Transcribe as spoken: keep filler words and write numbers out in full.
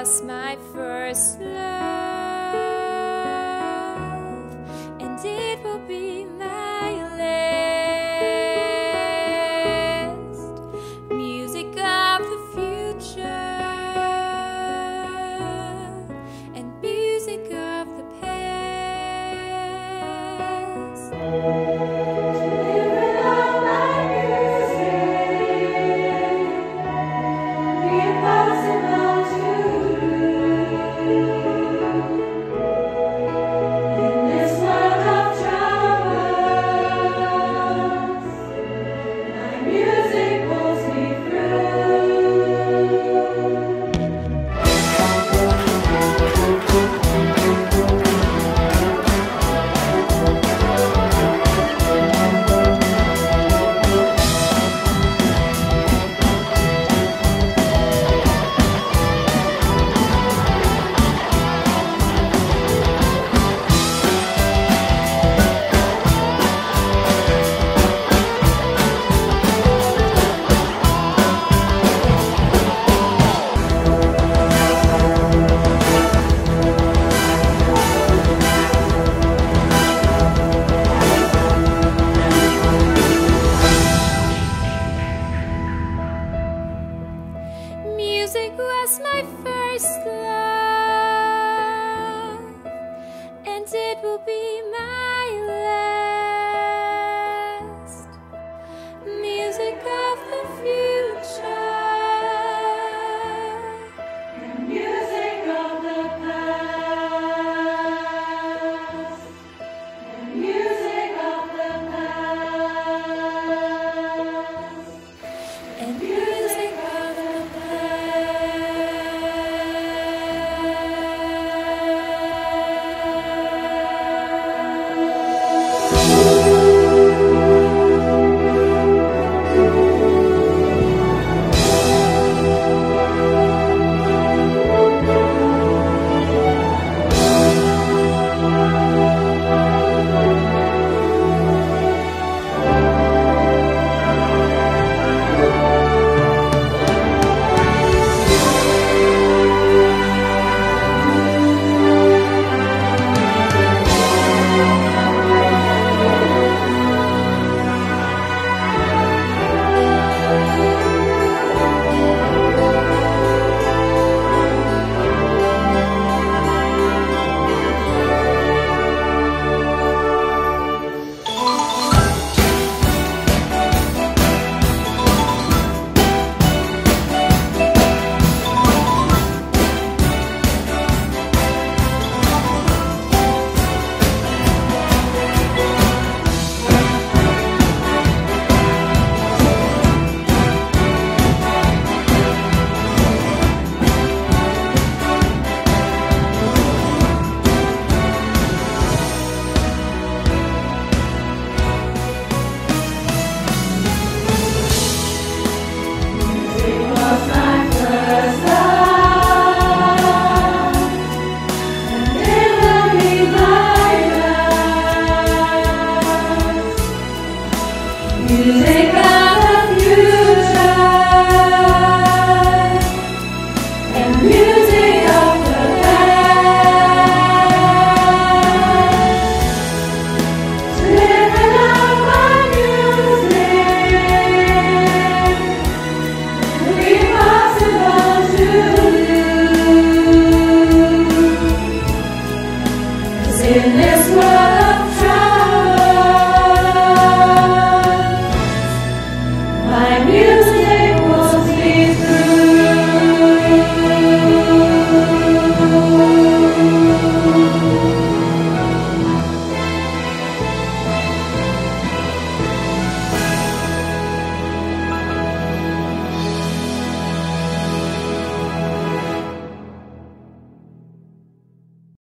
was my first love, and it will be my last. Music of the future and music of the past. Music was my first love, and it will be my last. Music of the future and music of the past, and music of the past, and music of the in this